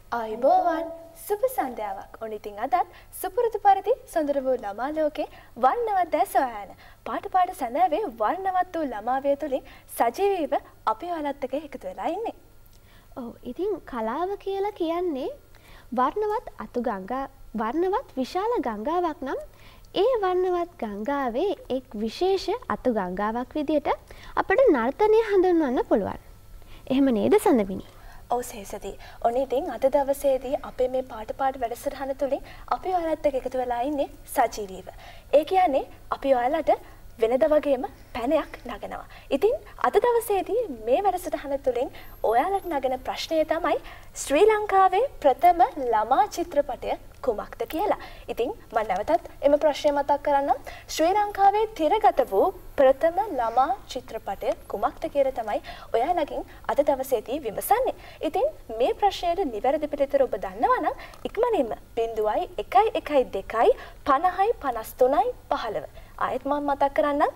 ආයුබෝවන් සුබ සන්ධ්‍යාවක්. ඔන්න ඉතින් අදත් සුපුරුදු පරිදි සොඳුරු වූ ළමා ලෝකේ වර්ණවත් දැස සොයන පාට සඳහවේ වර්ණවත් වූ ළමා වේ තුලින් සජීවීව අපි ඔයාලත් එක්ක එකතු වෙලා ඉන්නේ. ඔව් ඉතින් කලාව කියලා කියන්නේ වර්ණවත් අතු ගංගා වර්ණවත් විශාල ගංගාවක් නම් ඒ වර්ණවත් ගංගාවේ එක් විශේෂ අතු ගංගාවක් විදියට අපිට නර්තනය හඳුන්වන්න පුළුවන්. එහෙම නේද සඳවිනි? ඔව් සේසති. ඔන්න ඉතින් අද දවසේදී අපේ මේ පාට වැඩසටහන තුලින් අපි ඔයාලත් එක්ක එකතු වෙලා ඉන්නේ සජීවීව. ඒ කියන්නේ අපි ඔයාලට වෙනද වගේම පැනයක් නගනවා. ඉතින් අද දවසේදී මේ වැඩසටහන තුලින් ඔයාලට නගන ප්‍රශ්නය තමයි ශ්‍රී ලංකාවේ ප්‍රථම ළමා චිත්‍රපටය කුමක්ද කියලා. ඉතින් මම නැවතත් එම ප්‍රශ්නය මතක් කරන්නම්. ශ්‍රී ලංකාවේ තිරගත වූ ප්‍රථම ළමා චිත්‍රපටය කුමක්ද කියලා තමයි ඔයාලගෙන් අද දවසේදී විමසන්නේ. ඉතින් මේ ප්‍රශ්නයට නිවැරදි පිළිතුර ඔබ දන්නවා නම් ඉක්මනින්ම 0.112 50යි 53යි 15 ආයෙත් මම මතක් කරන්නම්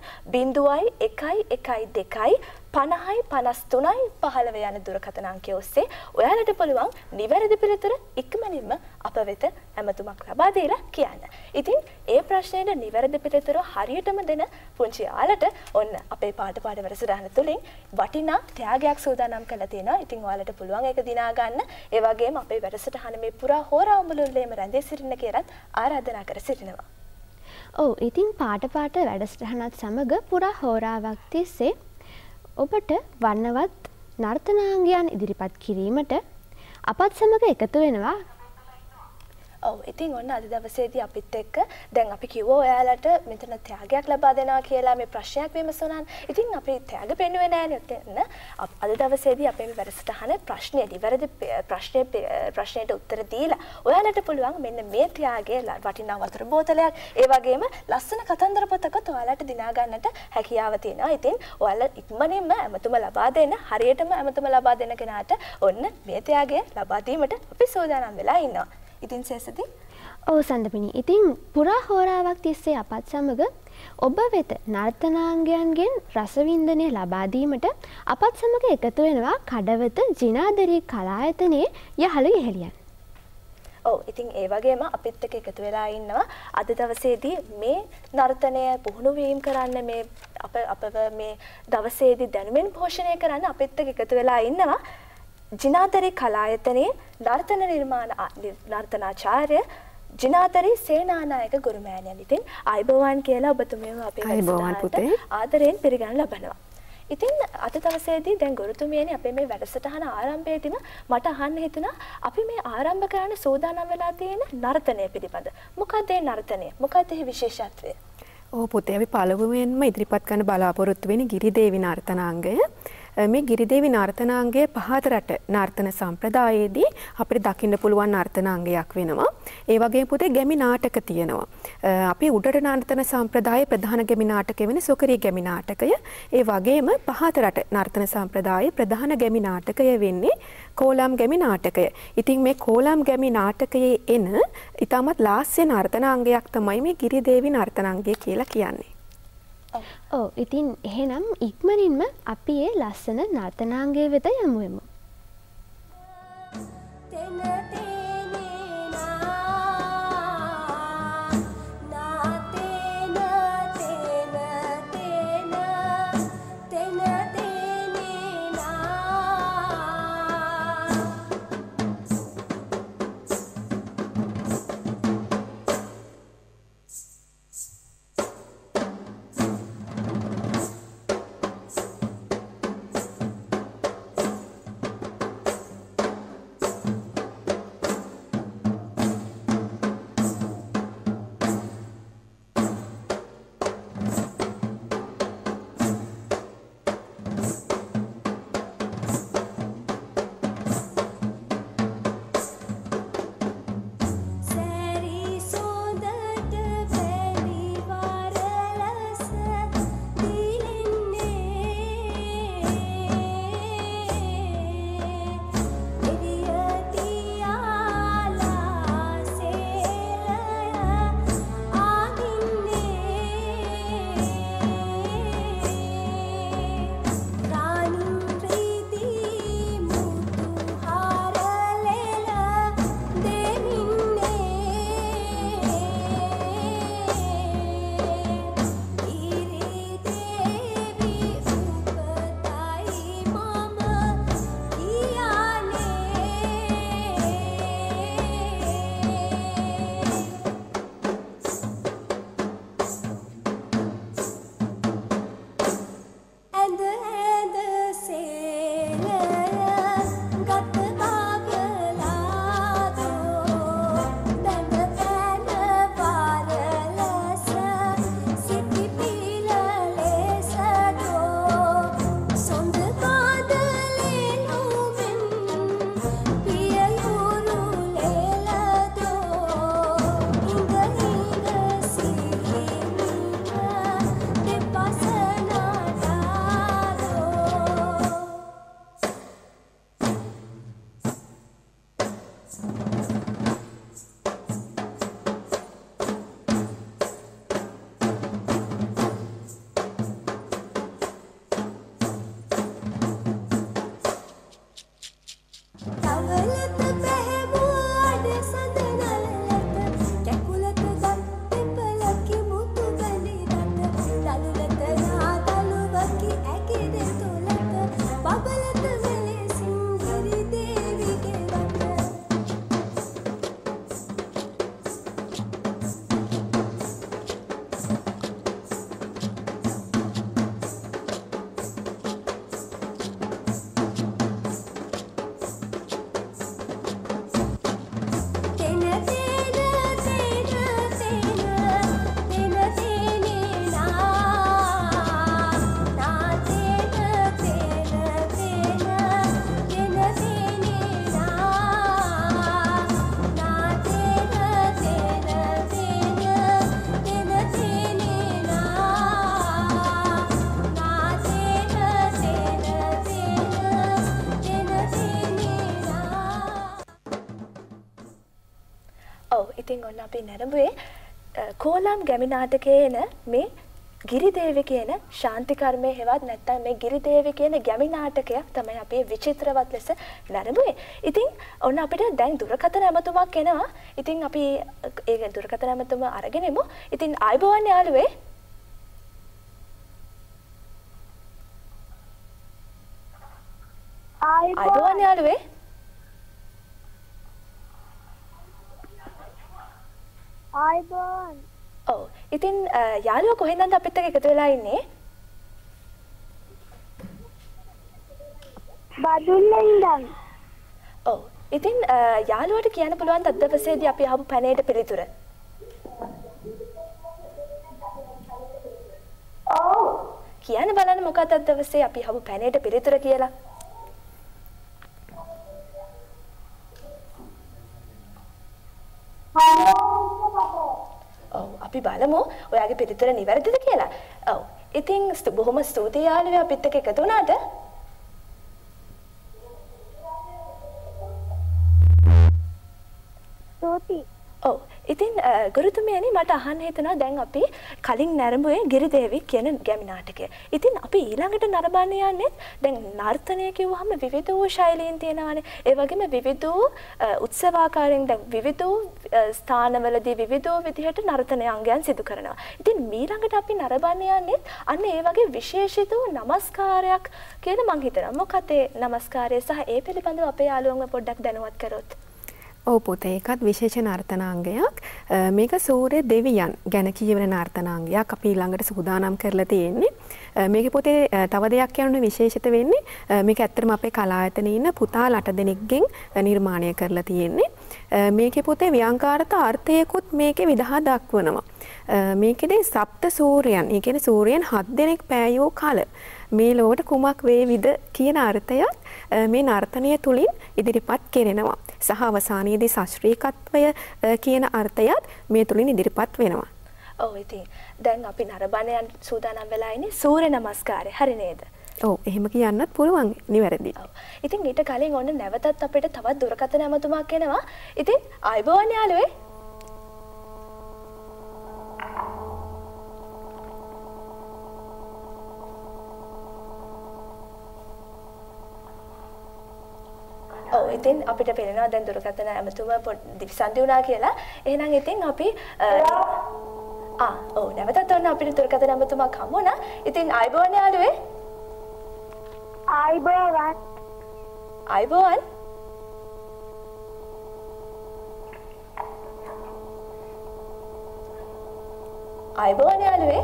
0.112 50යි 53යි 15 යන දුරකථන අංකය ඔස්සේ ඔයාලට පුළුවන් නිවැරදි පිළිතුර ඉක්මනින්ම අප වෙත ඇමතුමක් ලබා දීලා කියන්න. ඉතින් ඒ ප්‍රශ්නයට නිවැරදි පිළිතුර හරියටම දෙන පුංචි යාලට ඔන්න අපේ පාට වැඩසටහන තුලින් වටිනා ත්‍යාගයක් සූදානම් කරලා තියෙනවා. ඉතින් ඔයාලට පුළුවන් ඒක දිනා ගන්න. ඒ වගේම අපේ වැඩසටහන මේ පුරා හෝරාව මුළුල්ලේම රැඳී සිටින්න කියලාත් ආරාධනා කර සිටිනවා. ඔව් ඉතින් පාට වැඩසටහනත් සමග පුරා හෝරාවක් තිස්සේ ඔබට වර්ණවත් නර්තනාංගයන් ඉදිරිපත් කිරීමට අපත් සමග එකතු වෙනවා. ඔව් ඉතින් ඔන්න අද දවසේදී අපිත් එක්ක දැන් අපි කිව්වා ඔයාලට මෙතන ත්‍යාගයක් ලබා දෙනවා කියලා මේ ප්‍රශ්නයක් විමසුණා. ඉතින් අපි ත්‍යාග පෙන්නුවේ නෑනේ ඔතන. අද දවසේදී අපේ මේ වැඩසටහන ප්‍රශ්නේ නිවැරදි ප්‍රශ්නෙට උත්තර දීලා ඔයාලට පුළුවන් මෙන්න මේ ත්‍යාගය වටිනා වතුර බෝතලයක් ඒ වගේම ලස්සන කතන්දර පොතකට ඔයාලට දිනා ගන්නට හැකියාව තියෙනවා. ඉතින් ඔයාලා ඉක්මනින්ම ඇමතුම ලබා දෙන්න හරියටම ඇමතුම ලබා දෙන කෙනාට ඔන්න මේ ත්‍යාගය ලබා දීමට අපි සූදානම් වෙලා ඉන්නවා. ඉතින් සේසති ඔව් සඳපිනි. ඉතින් පුරා හෝරාවක් තිස්සේ අපත් සමග ඔබ වෙත නර්තනාංගයන්ගෙන් රසවින්දනය ලබා දීමට අපත් සමග එකතු වෙනවා කඩවත ජිනාදරී කලායතනයේ යහළු යෙහෙලියන්. ඔව් ඉතින් ඒ වගේම අපිත් එක්ක එකතු වෙලා ඉන්නවා අද දවසේදී මේ නර්තනය පුහුණු වීම කරන්න මේ අපව මේ දවසේදී දැනුමින් පෝෂණය කරන්න අපිත් එක්ක එකතු වෙලා ඉන්නවා ජිනාදරී කලායතනයේ නර්තනාචාර්ය ජිනාදරී සේනානායක ගුරුමෑණියන්. ඉතින් ආයුබෝවන් කියලා ඔබතුමියව අපේ වැඩසටහනට ආදරයෙන් පිළිගන්න ලබනවා. ඉතින් අද දවසේදී දැන් ගුරුතුමියනි අපේ මේ වැඩසටහන ආරම්භයේදීම මට අහන්න හිතුණා අපි මේ ආරම්භ කරන්න සූදානම් වෙලා තියෙන නර්තනය පිළිබඳ. මොකක්ද ඒ නර්තනය? මොකක්ද ඒ විශේෂත්වය? ඔව් පුතේ අපි පළමුවෙන්ම ඉදිරිපත් කරන්න බලාපොරොත්තු වෙන්නේ ගිරිදේවි නර්තනාංගය. මේ ගිරිදේවි නර්තනාංගය පහත රට නර්තන සම්ප්‍රදායේදී අපිට දකින්න පුළුවන් නර්තනාංගයක් වෙනවා. ඒ වගේම පුතේ ගැමි නාටක තියෙනවා. අපි උඩට නර්තන සම්ප්‍රදායේ ප්‍රධාන ගැමි නාටකය වෙන සොකරි ගැමි නාටකය. ඒ වගේම පහත රට නර්තන සම්ප්‍රදායේ ප්‍රධාන ගැමි නාටකය වෙන්නේ කෝලම් ගැමි නාටකය. ඉතින් මේ කෝලම් ගැමි නාටකයේ එන ඊටමත් ලාස්‍ය නර්තනාංගයක් තමයි මේ ගිරිදේවි නර්තනාංගය කියලා කියන්නේ. ඔව් ඉතින් එහෙනම් ඉක්මනින්ම අපි ඒ ලස්සන නර්තනාංගය වෙත යමු. ඉතින් ඔන්න අපි නැරඹුවේ කෝලම් ගැමි නාටකයේ එන මේ ගිරිදේවි කියන ශාන්ති කර්මයේ හෙවත් නැත්නම් මේ ගිරිදේවි කියන ගැමි නාටකයක් තමයි අපි විචිත්‍රවත් ලෙස නැරඹුවේ. ඉතින් ඔන්න අපිට දැන් දුරකථන ඇමතුමක් එනවා. ඉතින් අපි ඒ දුරකථන ඇමතුම අරගෙන එමු. ඉතින් ආයුබෝවන් යාළුවේ. ආයුබෝවන් යාළුවේ. ආයුබෝවන්. ඔව්. ඉතින් යාළුවා කොහෙන්ද අපිත් එක්ක එකතු වෙලා ඉන්නේ? බදුල්ලේ ඉඳන්. ඔව්. ඉතින් යාළුවාට කියන්න පුළුවන් අද දවසේදී අපි අහපු පැනේට පිළිතුර. ඔව්. කියන්න බලන්න මොකක්ද අද දවසේ අපි අහපු පැනේට පිළිතුර කියලා. ඔව් අපි බලමු ඔයාගේ පිළිතුර නිවැරදිද කියලා. ඔව්. ඉතින් බොහොම ස්තුතියි යාළුවා අපිත් එක්ක එකතු වුණාට. ස්තුතියි. ඔව්. ඉතින් ගුරුතුමියනි මට අහන්න හිතුණා දැන් අපි කලින් නැරඹුවේ ගිරිදේවි කියන ගැමි නාටකය. ඉතින් අපි ඊළඟට නරඹන්න යන්නේ දැන් නර්තනය කිව්වහම විවිධ වූ ශෛලීන් තියෙනවානේ. ඒ වගේම විවිධ වූ උත්සවාකාරයෙන් දැන් විවිධ වූ ස්ථානවලදී විවිධ වූ විදිහට නර්තන අංගයන් සිදු කරනවා. ඉතින් ඊළඟට අපි නරඹන්න යන්නේ අන්න ඒ වගේ විශේෂිත වූ නමස්කාරයක් කියලා මං හිතනවා. මොකද ඒ නමස්කාරය සහ ඒ පිළිබඳව අපේ යාළුවන්ව පොඩ්ඩක් දැනුවත් කරොත්. ඔව් පුතේ ඒකත් විශේෂ නර්තනාංගයක්. මේක සූර්ය දෙවියන් ගැන කියවන නර්තනාංගයක් අපි ළඟට සූදානම් කරලා තියෙන්නේ. මේකේ පුතේ තව දෙයක් කියන්න විශේෂිත වෙන්නේ මේක ඇත්තටම අපේ කලායතනයේ ඉන්න පුතාලා 8 දෙනෙක්ගෙන් නිර්මාණය කරලා තියෙන්නේ. මේකේ පුතේ ව්‍යංකාරත අර්ථයකුත් මේකේ විදහා දක්වනවා. මේකේදී සප්ත සූර්යයන්, ඒ කියන්නේ සූර්යයන් 7 දෙනෙක් පෑයෝ කල මේ ලෝකට කුමක් වේවිද කියන අර්ථයත් මේ නර්තනය තුලින් ඉදිරිපත් කෙරෙනවා. සහ අවසානයේදී ශාස්ත්‍රීයත්වය කියන අර්ථයත් මේ තුලින් ඉදිරිපත් වෙනවා. ඔව් ඉතින් දැන් අපි නරඹන යන සූදානම් වෙලා ඉන්නේ සූර්ය නමස්කාරය. හරි නේද? ඔව් එහෙම කියන්නත් පුළුවන් නිවැරදි. ඔව්. ඉතින් ඊට කලින් ඔන්න නැවතත් අපිට තවත් දුරකථන ඇමතුමක් එනවා. ඉතින් ආයුබෝවන් යාළුවේ. ඔව් ඉතින් අපිට පේනවා දැන් දුරකථන ඇමතුම දිවිසන්දි වුණා කියලා. එහෙනම් ඉතින් අපි ඔව් නැවතත් ඔන්න අපිට දුරකථන ඇමතුමක් හමු වුණා. ඉතින් ආයුබෝවන් යාළුවේ. ආයුබෝවන්. ආයුබෝවන්. ආයුබෝවන් යාළුවේ.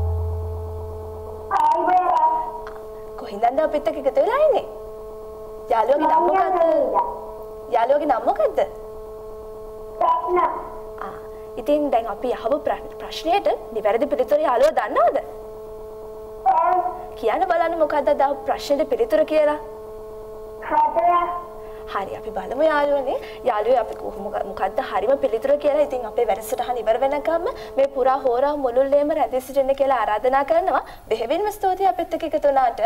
ආයුබෝවන්. කොහින්දද අපිත් එක්ක එකතු වෙලා ඉන්නේ? යාළුවගේ නම මොකද්ද? යාළුවගේ නම මොකද්ද? ප්‍රශ්න. ඉතින් දැන් අපි අහපු ප්‍රශ්නයට නිවැරදි පිළිතුර යාළුවා දන්නවද? කියන්න බලන්න මොකද්ද අද ප්‍රශ්නෙට පිළිතුර කියලා? හරි අපි බලමු යාළුවනේ. යාළුවෝ අපි මොකද්ද හරිම පිළිතුර කියලා. ඉතින් අපේ වැඩසටහන ඉවර වෙනකම්ම මේ පුරා හෝරා මුළුල්ලේම රැඳී සිටින්න කියලා ආරාධනා කරනවා. බෙහෙවින්ම ස්තුතියි අපිත් එක්ක එකතු වුණාට.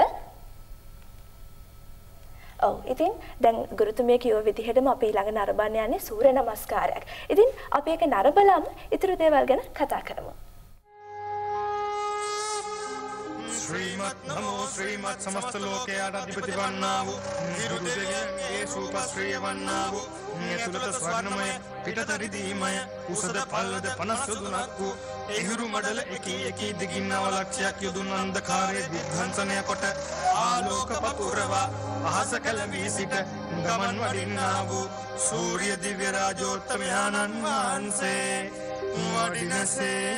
ඔව් ඉතින් දැන් ගුරුතුමිය කිව්ව විදිහටම අපි ළඟ නරඹන්න යන්නේ සූර්ය නමස්කාරයක්. ඉතින් අපි ඒක නරඹලාම ඊටු දේවල් ගැන කතා කරමු. श्रीमत् नमो श्रीमत् समस्त लोके आराधिपति वन्नावु निरुदेगे सुपश्रिय वन्नावु नेतुलत स्वर्णमय पिटतरि दीमय उसद पल्लद पनसुदुनक्कु एहुरु मडल एकी दिगिन्नव लक्ष्यक युදුන් අන්ධකාරයේ විධංසනය කොට ආලෝක පතුරවා අහස කැළඹී සිට ගමන් වඩින්නා වූ සූර්ය දිව්‍ය රාජෝත්තමයන්න් වහන්සේ වඩිනසේ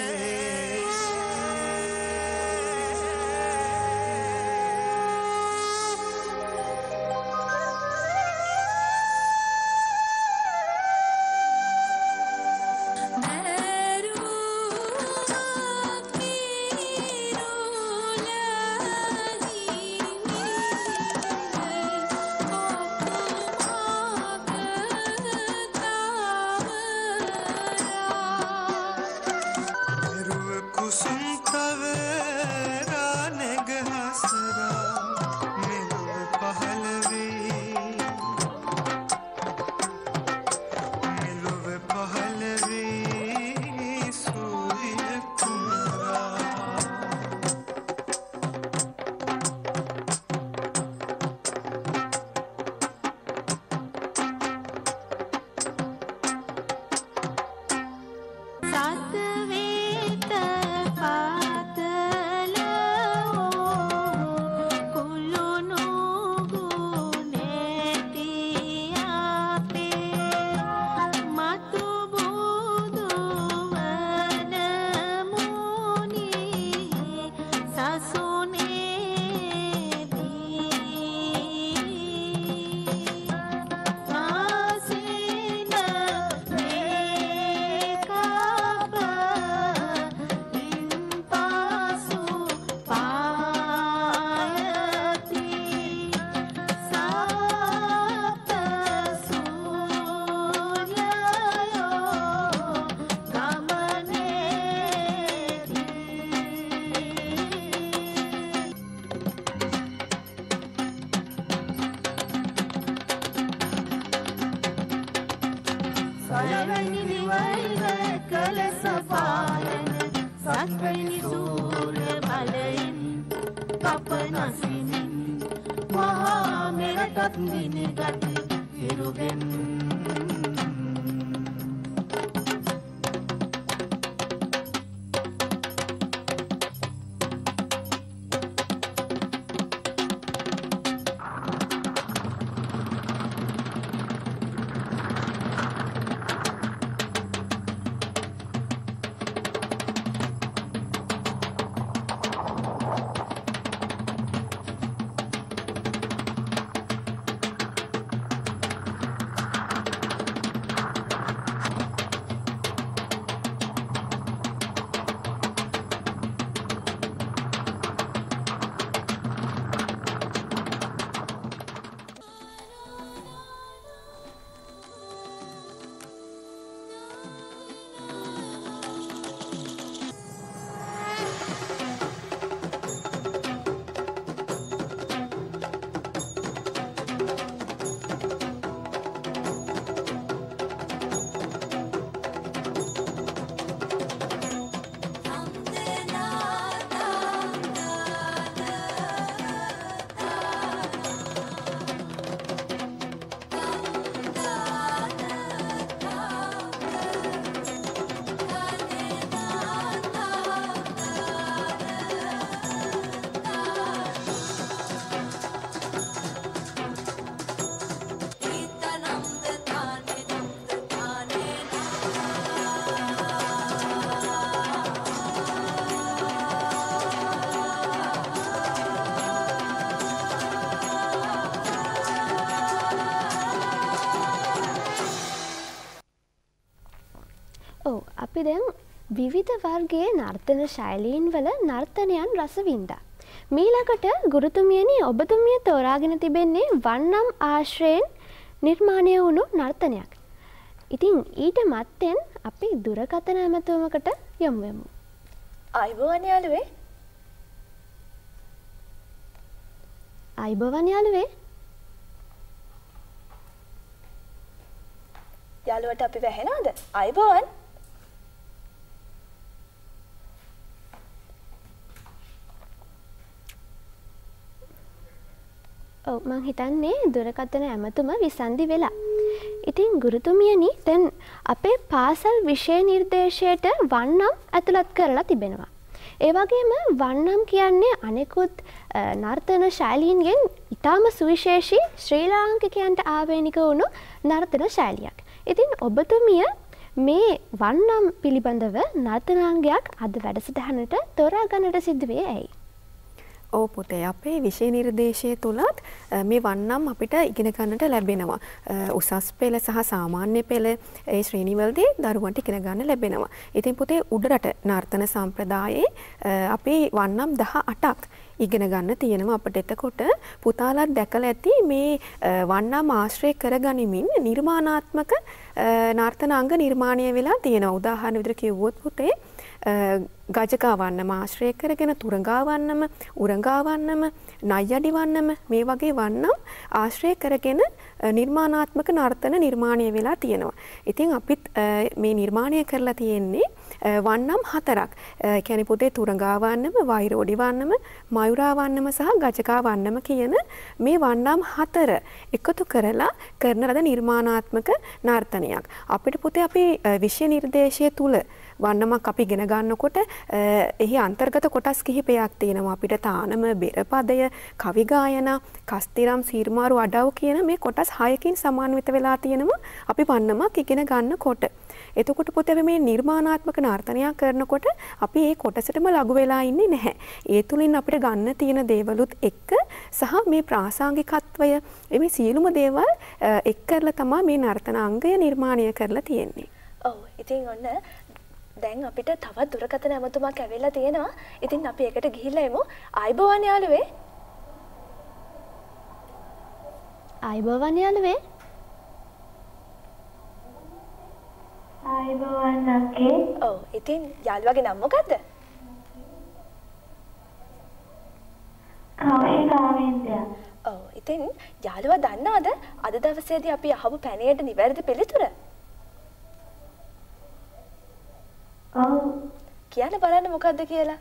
අපි දැන් විවිධ වර්ගයේ නර්තන ශෛලීන් වල නර්තනයන් රස වින්දා. මීළඟට ගුරුතුමියනි ඔබතුමිය තෝරාගෙන තිබෙන්නේ වන්නම් ආශ්‍රයෙන් නිර්මාණය වුණු නර්තනයක්. ඉතින් ඊට මත්තෙන් අපි දුරකථන ඇමතුමකට යොමු වෙමු. අයිබෝවන් යාළුවේ. අයිබෝවන් යාළුවේ. යාළුවට අපි වැහෙනවද? අයිබෝවන්. ඔව් මං හිතන්නේ දුරකථන ඇමතුම විසන්ධි වෙලා. ඉතින් ගුරුතුමියනි දැන් අපේ පාසල් විෂය නිර්දේශයට වන්නම් ඇතුළත් කරලා තිබෙනවා. ඒ වගේම වන්නම් කියන්නේ අනෙකුත් නර්තන ශෛලීන්ගෙන් ඉතාම සුවිශේෂී ශ්‍රී ලාංකිකයන්ට ආවේනික වුණු නර්තන ශෛලියක්. ඉතින් ඔබතුමිය මේ වන්නම් පිළිබඳව නර්තනාංගයක් අද වැඩසටහනට තෝරා ගන්නට සිදුවේ ඇයි? ඔව් පුතේ අපේ විෂය නිර්දේශය තුලත් මේ වන්නම් අපිට ඉගෙන ගන්නට ලැබෙනවා. උසස් පෙළ සහ සාමාන්‍ය පෙළ ඒ ශ්‍රේණිවලදී දරුවන්ට ඉගෙන ගන්න ලැබෙනවා. ඉතින් පුතේ උඩරට නර්තන සම්ප්‍රදායේ අපි වන්නම් 18ක් ඉගෙන ගන්න තියෙනවා අපිට. එතකොට පුතාලත් දැකලා ඇති මේ වන්නම් ආශ්‍රය කරගනිමින් නිර්මාණාත්මක නර්තනාංග නිර්මාණය වෙලා තියෙනවා. උදාහරණ විදිහට කිව්වොත් පුතේ ගජකා වන්නම ආශ්‍රය කරගෙන තුරංගා වන්නම උරංගා වන්නම නයියඩි වන්නම මේ වගේ වන්නම් ආශ්‍රය කරගෙන නිර්මාණාත්මක නර්තන නිර්මාණය වෙලා තියෙනවා. ඉතින් අපිත් මේ නිර්මාණය කරලා තියෙන්නේ වන්නම් 4ක්. ඒ කියන්නේ පුතේ තුරංගා වන්නම, වෛරෝඩි වන්නම, මයුරා වන්නම සහ ගජකා වන්නම කියන මේ වන්නම් 4 එකතු කරලා කරන ලද නිර්මාණාත්මක නර්තනයක්. අපිට පුතේ අපි විෂය නිර්දේශය තුල වන්නමක් අපි ඉගෙන ගන්නකොට එහි අන්තර්ගත කොටස් කිහිපයක් තියෙනවා. අපිට තානම, බෙරපදය, කවි ගායනා, කස්තිරම්, සීර්මාරු, අඩව් කියන මේ කොටස් 6කින් සමන්විත වෙලා තියෙනවා අපි වන්නමක් ඉගෙන ගන්නකොට. එතකොට පුතේ අපි මේ නිර්මාණාත්මක නර්තනයක් කරනකොට අපි මේ කොටසටම ලඟු වෙලා ඉන්නේ නැහැ. ඒ තුලින් අපිට ගන්න තියෙන දේවලුත් එක්ක සහ මේ ප්‍රාසංගිකත්වය මේ සියලුම දේවල් එක් කරලා තමයි මේ නර්තනාංගය නිර්මාණය කරලා තියෙන්නේ. ඔව් ඉතින් ඔන්න දැන් අපිට තවත් දුරකථන ඇමතුමක් ඇවිල්ලා තියෙනවා. ඉතින් අපි ඒකට ගිහිල්ලා එමු. ආයිබෝවන් යාළුවේ. අයිබෝවන් යාළුවේ. අයිබෝවන් අක්කේ. ඔව් ඉතින් යාළුවාගේ නම මොකද්ද? කෞශිකාවෙන්ද. ඔව් ඉතින් යාළුවා දන්නවද අද දවසේදී අපි අහපු පැනයට නිවැරදි පිළිතුර? ඔව්. කියන්න බලන්න මොකද්ද කියලා.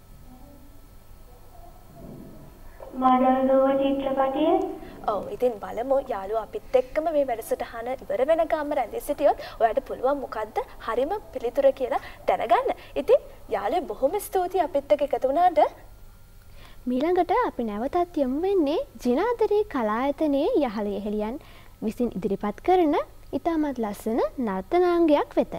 මඩල්ගොව චිත්‍රපටිය. ඔව් ඉතින් බලමු යාළුවා අපිත් එක්කම මේ වැඩසටහන ඉවර වෙනකම්ම රැඳී සිටියොත් ඔයාලට පුළුවන් මොකද්ද හරිම පිළිතුර කියලා දැනගන්න. ඉතින් යාළුවෝ බොහොම ස්තුතියි අපිත් එක්ක එකතු වුණාට. මීළඟට අපි නැවතත් යමු වෙන්නේ ජිනාදරේ කලායතනයේ යහළ යෙහෙළියන් විසින් ඉදිරිපත් කරන ඉතාමත් ලස්සන නර්තනාංගයක් වෙත.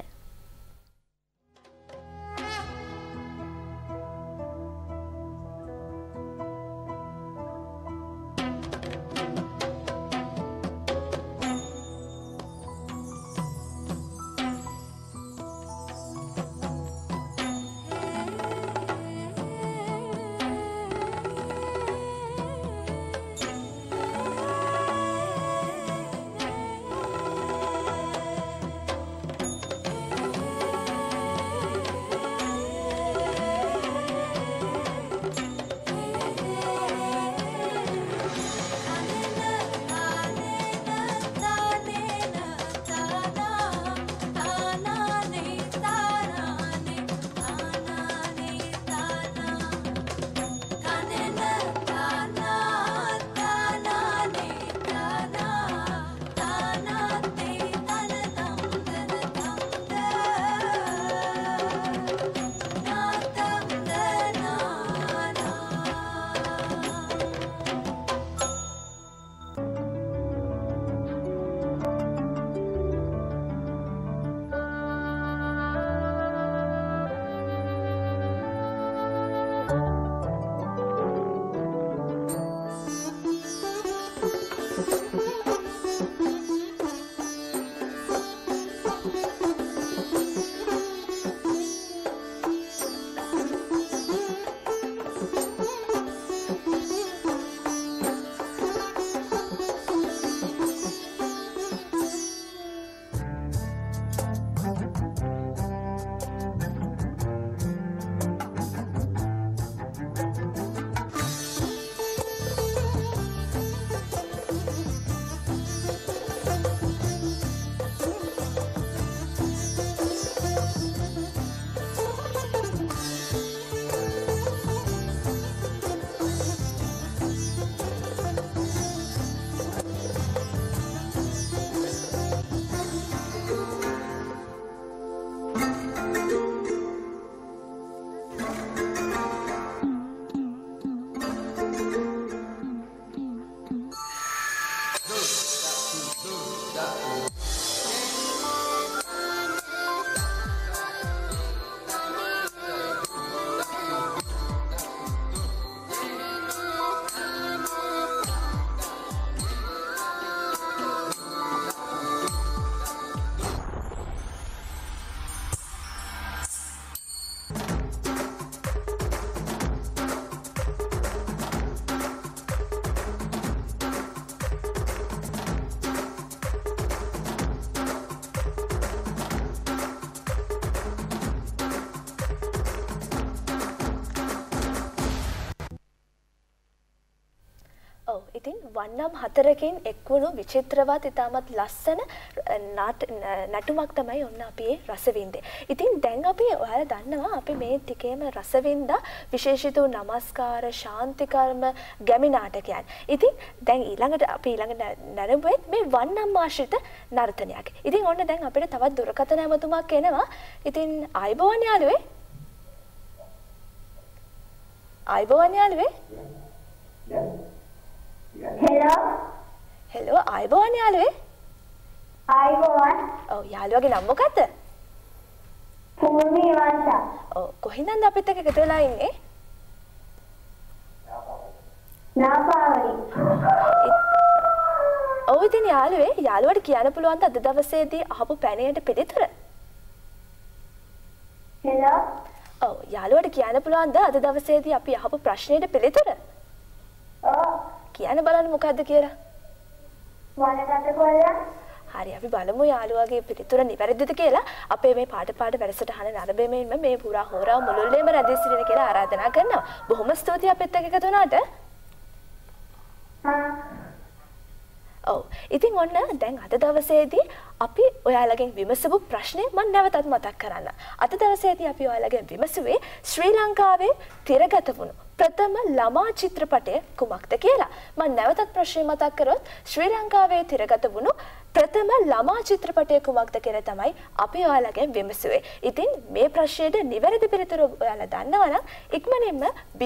ඉතින් වන්නම් 4කින් එක්වුණු විචිත්‍රවත් ඉතාමත් ලස්සන නටුමක් තමයි ඔන්න අපි රසවින්දේ. ඉතින් දැන් අපි ඔයාලා දන්නවා අපි මේ ටිකේම රසවින්දා විශේෂිත නමස්කාර ශාන්ති කර්ම ගැමි නාටකයන්. ඉතින් දැන් ඊළඟට නරඹුවේ මේ වන්නම් ආශ්‍රිත නර්තනයක්. ඉතින් ඔන්න දැන් අපිට තවත් දුරකථන ඇමතුමක් එනවා. ඉතින් ආයිබෝවන් යාළුවේ. ආයිබෝවන් යාළුවේ. හෙලෝ ආයිබෝවන් යාළුවේ. ආයිබෝවන්. ඔව් යාළුවගේ නම මොකද්ද? පූර්ණි වංශා. ඔව් කොහින්ද අපිත් එක්ක එකතු වෙලා ඉන්නේ? නාපාවලි. ඔව් ඉතින් යාළුවට කියන්න පුළුවන් අද දවසේදී අහපු පැනයට පිළිතුර? හෙලෝ. ඔව් යාළුවට කියන්න පුළුවන්ද අද දවසේදී අපි අහපු ප්‍රශ්නෙට පිළිතුර? ඔව්. කියන්න බලන්න මොකද්ද කියලා. වලකට කොල්ලා. හරි අපි බලමු යාළුවාගේ පිළිතුර නිවැරදිද කියලා. අපේ මේ පාට වැඩසටහන නරඹෙමින්ම මේ පුරා හෝරාව මුළුල්ලේම රැඳී සිටින කියලා ආරාධනා කරනවා. බොහොම ස්තුතියි අපිත් එක්ක එකතු වුණාට. ඔව් ඉතින් ඔන්න දැන් අද දවසේදී අපි ඔයාලගෙන් විමසපු ප්‍රශ්නේ මම නැවතත් මතක් කරන්න. අද දවසේදී අපි ඔයාලගෙන් විමසුවේ ශ්‍රී ලංකාවේ තිරගත වුණු ප්‍රථම ළමා චිත්‍රපටය කුමක්ද කියලා. මම නැවතත් ප්‍රශ්නේ මතක් කරොත් ශ්‍රී ලංකාවේ තිරගත වුණු ප්‍රථම ළමා චිත්‍රපටය කුමක්ද කියලා තමයි අපි ඔයාලගෙන් විමසුවේ. ඉතින් මේ ප්‍රශ්නයට නිවැරදි පිළිතුර ඔයාලා දන්නවා නම් ඉක්මනින්ම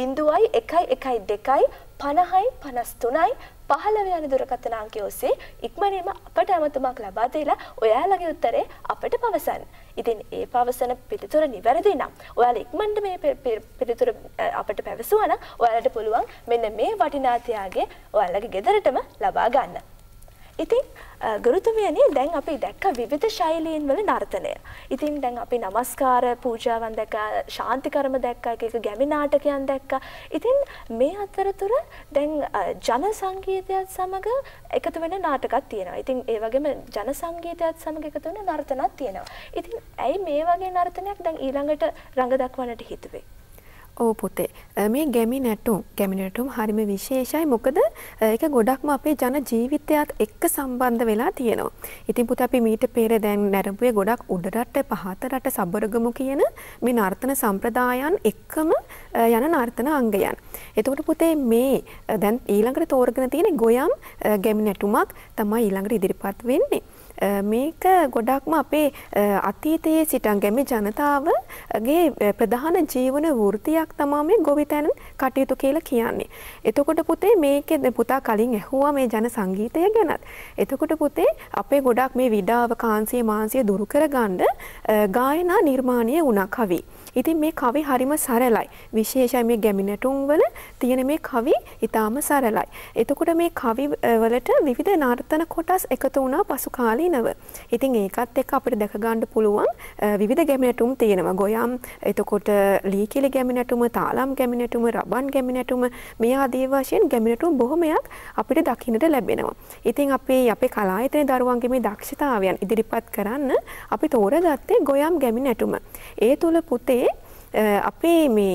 0112 50යි 53යි 15 යන දුරකථන අංකය ඔස්සේ ඉක්මනින්ම අපට ඇමතුමක් ලබා දීලා ඔයාලගේ උත්තරේ අපට පවසන්න. ඉතින් ඒ පවසන පිළිතුර නිවැරදි නම් ඔයාලා ඉක්මනට මේ පිළිතුර අපට පැවසුවා නම් ඔයාලට පුළුවන් මෙන්න මේ වටිනා ත්‍යාගය ඔයාලගේ ගෙදරටම ලබා ගන්න. ඉතින් ගුරුතුමියනි දැන් අපි දැක්ක විවිධ ශෛලීන් වල නර්තනය. ඉතින් දැන් අපි නමස්කාර පූජාවන් දැක්කා, ශාන්ති කර්ම දැක්කා, එක ගැමි නාටකයන් දැක්කා. ඉතින් මේ අතරතුර දැන් ජන සංගීතයත් සමග එකතු වෙන නාටකයක් තියෙනවා. ඉතින් ඒ වගේම ජන සංගීතයත් සමග එකතු වෙන නර්තනක් තියෙනවා. ඉතින් ඇයි මේ වගේ නර්තනයක් දැන් ඊළඟට රඟ දක්වන්නට හිතුවේ? ඕ පුතේ මේ ගැමි නැටුම් හරිම විශේෂයි. මොකද ඒක ගොඩක්ම අපේ ජන ජීවිතයත් එක්ක සම්බන්ධ වෙලා තියෙනවා. ඉතින් පුතේ අපි මීට පෙර දැන් නැරඹුවේ ගොඩක් උඩරට පහත රට සබරගමු කියන මේ නර්තන සම්ප්‍රදායන් එක්කම යන නර්තන අංගයන්. එතකොට පුතේ මේ දැන් ඊළඟට තෝරගෙන තියෙන ගොයම් ගැමි නැටුමක් තමයි ඊළඟට ඉදිරිපත් වෙන්නේ. මේක ගොඩක්ම අපේ අතීතයේ සිටන් ගැමි ජනතාවගේ ප්‍රධාන ජීවන වෘත්තියක් තමයි මේ ගොවිතැන කටයුතු කියලා කියන්නේ. එතකොට පුතේ මේකේ පුතා කලින් ඇහුවා මේ ජන සංගීතය ගැනත්. එතකොට පුතේ අපේ ගොඩක් මේ විඩාව කාන්සිය මාංශය දුරු කරගන්න ගායනා නිර්මාණය වුණා කවි. ඉතින් මේ කවි හරිම සරලයි. විශේෂයි මේ ගැමි නැටුම් වල තියෙන මේ කවි ඊටාම සරලයි. එතකොට මේ කවි වලට විවිධ නර්තන කොටස් එකතු වුණා පසු කාලීනව. ඉතින් ඒකත් එක්ක අපිට දැක ගන්න පුළුවන් විවිධ ගැමි නැටුම් තියෙනවා. ගොයම්, එතකොට ලීකිලි ගැමි නැටුම, තාලම් ගැමි නැටුම, රබන් ගැමි නැටුම මේ ආදී වශයෙන් ගැමි නැටුම් බොහොමයක් අපිට දකින්නට ලැබෙනවා. ඉතින් අපේ කලායතනයේ දරුවන්ගේ මේ දක්ෂතාවයන් ඉදිරිපත් කරන්න අපි තෝරගත්තේ ගොයම් ගැමි නැටුම. ඒ තුල පුතේ අපේ මේ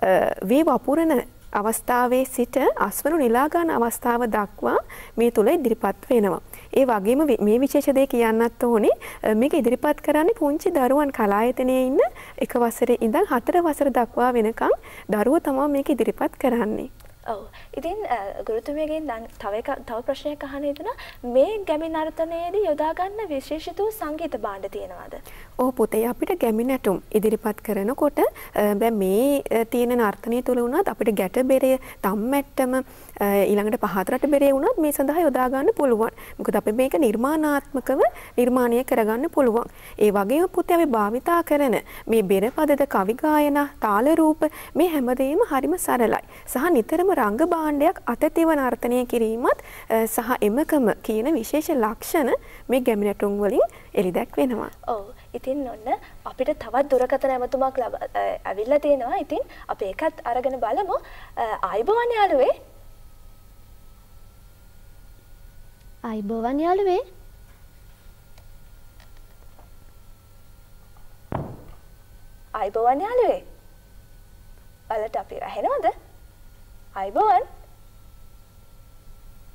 වේ වපුරන අවස්ථාවේ සිට අස්වනු නෙලා ගන්න අවස්ථාව දක්වා මේ තුල ඉදිරිපත් වෙනවා. ඒ වගේම මේ විශේෂ දේ කියන්නත් ඕනේ මේක ඉදිරිපත් කරන්නේ පුංචි දරුවන් කලායතනයේ ඉන්න 1 වසරේ ඉඳන් 4 වසර දක්වා වෙනකන් දරුවෝ තමයි මේක ඉදිරිපත් කරන්නේ. ඔව්. ඉතින් ගුරුතුමියගෙන් තව ප්‍රශ්නයක් අහන්න ඉදෙනවා. මේ ගැමි නර්තනයේදී යොදා ගන්න විශේෂිත සංගීත භාණ්ඩ තියෙනවද? ඔව් පුතේ අපිට ගැමි නැටුම් ඉදිරිපත් කරනකොට දැන් මේ තියෙන නර්තනය තුල වුණත් අපිට ගැට බෙරය, තම්මැට්ටම ඊළඟට පහතරට බෙරේ වුණත් මේ සඳහා යොදා ගන්න පුළුවන්. මොකද අපි මේක නිර්මාණාත්මකව නිර්මාණය කරගන්න පුළුවන්. ඒ වගේම පුතේ අපි භාවිතා කරන මේ බෙර පදද, කවි ගායනා, තාල රූප මේ හැමදේම හරිම සරලයි. සහ නිතරම රංග භාණ්ඩයක් අතතිව නර්තනය කිරීමත් සහ එමකම කියන විශේෂ ලක්ෂණ මේ ගැමි නැටුම් වලින් එළිදැක් වෙනවා. ඔව්. ඉතින් ඔන්න අපිට තවත් දුරකථන ඇමතුමක් ඇවිල්ලා තියෙනවා. ඉතින් අපි ඒකත් අරගෙන බලමු. ආයිබෝවන් යාළුවේ. ආයිබෝවන් යාළුවේ. ආයිබෝවන් යාළුවේ. ඔයාලට අපි ඇහෙනවද? ආයිබෝවන්.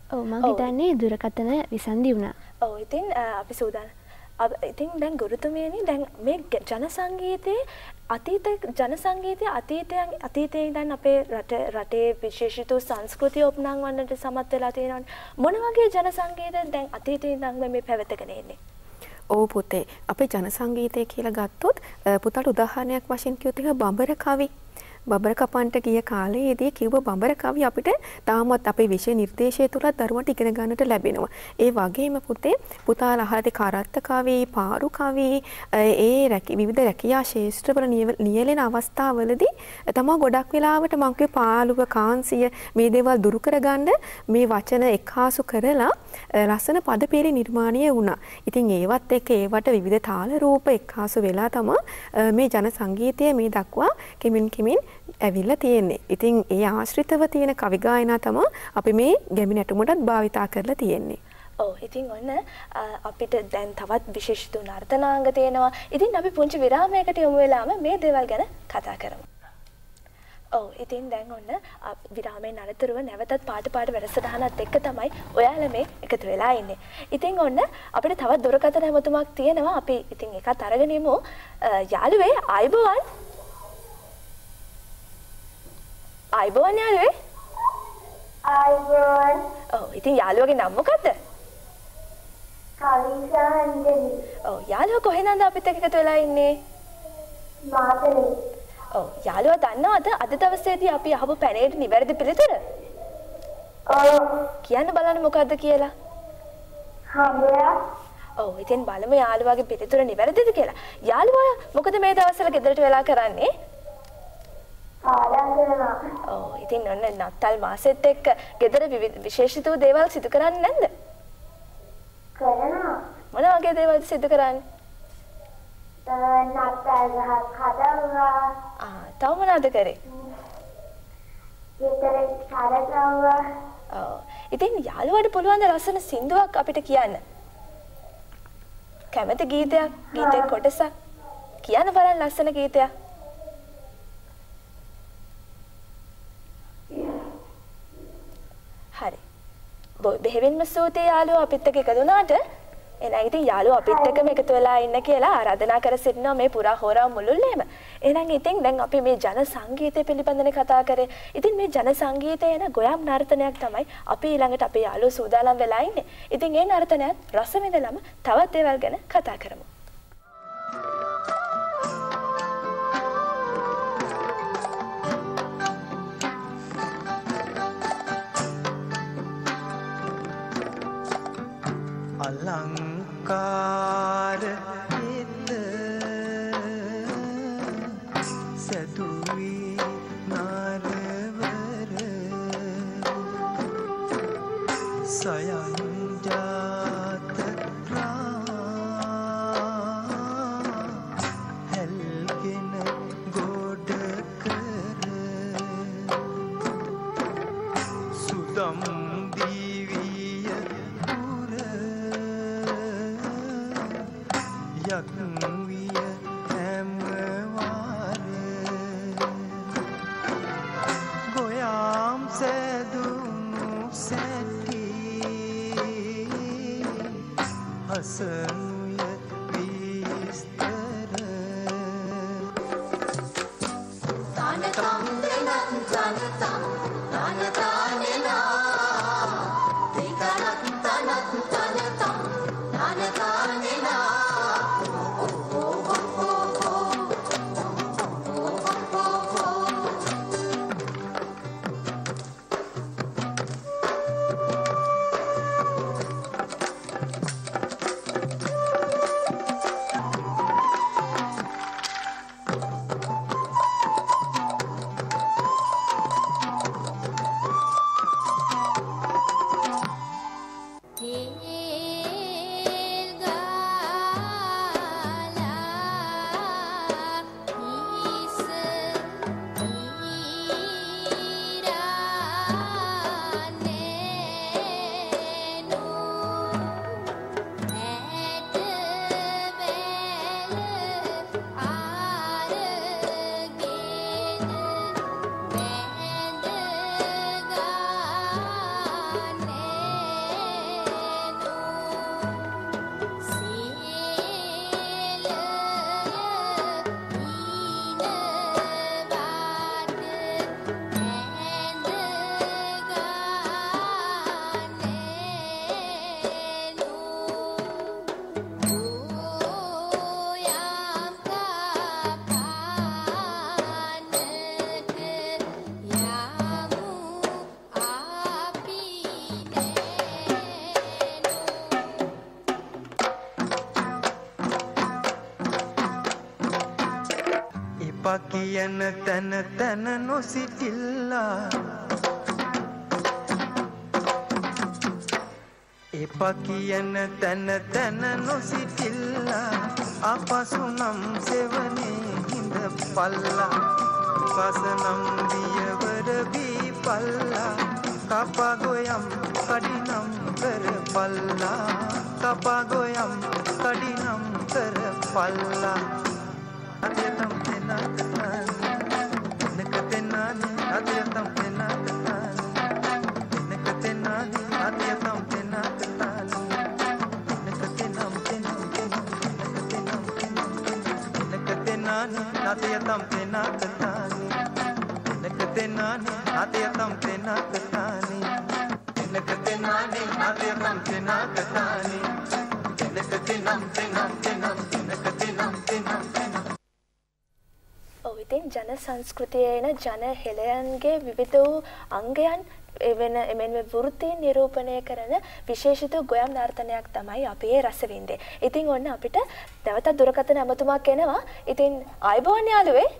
ඔව් මං හිතන්නේ දුරකථන විසන්දි වුණා. ඔව් ඉතින් අපි සූදානම්. ඉතින් දැන් ගුරුතුමියනි දැන් මේ ජන සංගීතයේ අතීතයේ ඉඳන් අපේ රටේ විශේෂිත සංස්කෘතිය උපනංවන්නට සමත් වෙලා තියෙනවා. මොන වගේ ජන සංගීතද දැන් අතීතයේ ඉඳන් මේ පැවතගෙන එන්නේ? ඔව් පුතේ අපේ ජන සංගීතය කියලා ගත්තොත් පුතාට උදාහරණයක් වශයෙන් කිව්වොත් ඒක බඹර කවි. බඹර කපන්ට ගිය කාලයේදී කිව්ව බඹර කවි අපිට තාමත් අපේ විෂය නිර්දේශය තුලත් දරුවන්ට ඉගෙන ගන්නට ලැබෙනවා. ඒ වගේම පුතේ පුතාලා අහලා කරත්ත කවි, පාරු කවි, විවිධ රැකියා ශාස්ත්‍රවල නියැලෙන අවස්ථාවලදී තමයි ගොඩක් වෙලාවට මම කිව්වේ පාළුව, කාන්සිය මේ දේවල් දුරු කරගන්න මේ වචන එක්හාසු කරලා ලස්සන පද පෙරේ නිර්මාණය වුණා. ඉතින් ඒවත් එක්ක ඒවට විවිධ තාල රූප එක්හාසු වෙලා තමයි මේ ජන සංගීතය මේ දක්වා කෙමින් ඇවිල්ලා තියෙන්නේ. ඉතින් ඒ ආශ්‍රිතව තියෙන කවි ගායනා තමයි අපි මේ ගැමි නැටුමටත් භාවිතා කරලා තියෙන්නේ. ඔව් ඉතින් ඔන්න අපිට දැන් තවත් විශේෂිත නර්තනාංග තියෙනවා. ඉතින් අපි පුංචි විරාමයකට යමු වෙලාම මේ දේවල් ගැන කතා කරමු. ඔව් ඉතින් දැන් ඔන්න විරාමයෙන් අනතුරුව නැවතත් පාට වැඩසටහනත් එක්ක තමයි ඔයාලා මේ එකතු වෙලා ඉන්නේ. ඉතින් ඔන්න අපිට තවත් දුරකථන හැමතුමක් තියෙනවා. අපි ඉතින් එකත් අරගෙන යමු. යාළුවේ ආයිබෝවන්. ආයිබෝවන් යාළුවේ. ආයිබෝවන්. ඔව් ඉතින් යාළුවගේ නම මොකද්ද? කවිසා අංජලි. ඔව් යාළුවා කොහෙන්ද අපිත් එක්ක එකතු වෙලා ඉන්නේ? මාතලේ. ඔව් යාළුවා දන්නවද අද දවසේදී අපි අහපු පැනේට නිවැරදි පිළිතුර? ඔව්. කියන්න බලන්න මොකද්ද කියලා. හම්බයා. ඔව් ඉතින් බලමු යාළුවාගේ පිළිතුර නිවැරදිද කියලා. යාළුවා මොකද මේ දවස්වල ගෙදරට වෙලා කරන්නේ? පාඩම් කරනවා. ඔව් ඉතින් ඔන්න නත්තල් මාසෙත් එක්ක ගෙදර විශේෂිත වූ දේවල් සිදු කරන්නේ නැද්ද? කරනවා. මොන වගේ දේවල්ද සිදු කරන්නේ? නත්තල් ගහක් හදවවා. තව මොනවද කරේ? ගෙදර සාරසවවා. ඔව් ඉතින් යාළුවාට පුළුවන් ද ලස්සන සින්දුවක් අපිට කියන්න? කැමති ගීතයක්, ගීතේ කොටසක් කියන්න බලන්න ලස්සන ගීතයක්. හරි. බෙහෙවින්ම ස්තුතියි යාළුවා අපිත් එක්ක එකතු වුණාට. එහෙනම් ඉතින් යාළුවා අපිත් එක්කම එකතු වෙලා ඉන්න කියලා ආරාධනා කර සිටිනවා මේ පුරා හෝරාව මුළුල්ලේම. එහෙනම් ඉතින් දැන් අපි මේ ජන සංගීතය පිළිබඳව කතා කරේ. ඉතින් මේ ජන සංගීතය එන ගොයම් නර්තනයක් තමයි අපි ඊළඟට අපේ යාළුවෝ සූදානම් වෙලා ඉන්නේ. ඉතින් ඒ නර්තනයත් රස විඳලම තවත් දේවල් ගැන කතා කරමු. අලංකාර හිත සදුවී නාරවර සයන් ජාත හැල්ගෙන ගොඩ කර සුදම් දීවිය යක්විය හැමවාර ගොයාම් සැදුණු සැටි හසනුය විස්තර තනතම් දෙනන් තනතම් තනතානෙනා තිකනක් තනක් තනතම් තනතානෙනා කියන තැන තැන නොසිටිල්ලා එපා කියන තැන තැන නොසිටිල්ලා අපසු නම් සෙවනේ හිඳ පල්ලා පසනම් දියවර වී පල්ලා කපා ගොයම් කඩිනම් කර පල්ලා කපා ගොයම් කඩිනම් කර පල්ලා අධ්‍යතම් තෙනාකතාන නකතෙනානි අධ්‍යතම් තෙනාකතාන නකතෙනානි අධ්‍යතම් තෙනාකතාන නකතෙනම් තෙනම් නකතෙනානි අධ්‍යතම් තෙනාකතාන නකතෙනානි අධ්‍යතම් තෙනාකතාන නකතෙනානි අධ්‍යතම් තෙනාකතාන නකතෙනම් තෙනම් තෙනම් නකතෙනම් තෙනම් ඉතින් ජන සංස්කෘතියේ එන ජන හෙළයන්ගේ විවිධ වූ අංගයන් එමෙන්ම වෘත්තීන් නිරූපණය කරන විශේෂිත ගොයම් නර්තනයක් තමයි අපි රසවින්දේ. ඉතින් ඔන්න අපිට නැවතත් දුරකථන ඇමතුමක් එනවා. ඉතින් ආයුබෝවන් යාළුවේ.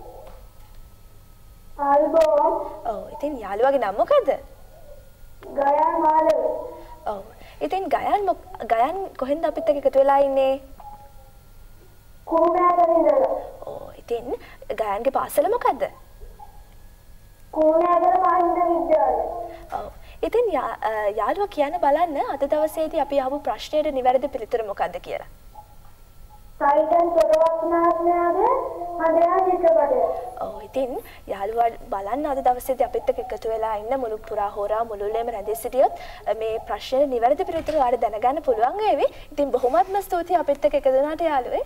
ආයුබෝවන්. ඔව් ඉතින් යාළුවාගේ නම මොකද? ගයන් මාලව. ඔව්. ඉතින් ගයන් කොහෙන්ද අපිත් එක්ක එකතු වෙලා ඉන්නේ? කුරුණෑගල ඉඳලා. ඔව් ඉතින් ගයන්ගේ පාසල මොකද්ද? කුරුණෑගල මහින්ද විද්‍යාලය. ඔව්. ඉතින් යාළුවා කියන්න බලන්න අද දවසේදී අපි අහපු ප්‍රශ්නයට නිවැරදි පිළිතුර මොකද්ද කියලා. සයිටන් තොරවත් මහත්මයාගේ හදයා චිත්‍රපටය. ඔව් ඉතින් යාළුවා බලන්න අද දවසේදී අපිත් එක්ක එකතු වෙලා ඉන්න මුළු පුරා හෝරා මුළුල්ලේම රැඳී සිටියොත් මේ ප්‍රශ්නේ නිවැරදි පිළිතුර ඔයාලට දැනගන්න පුළුවන් වේවි. ඉතින් බොහොමත්ම ස්තුතියි අපිත් එක්ක එකතු වුණාට යාළුවේ.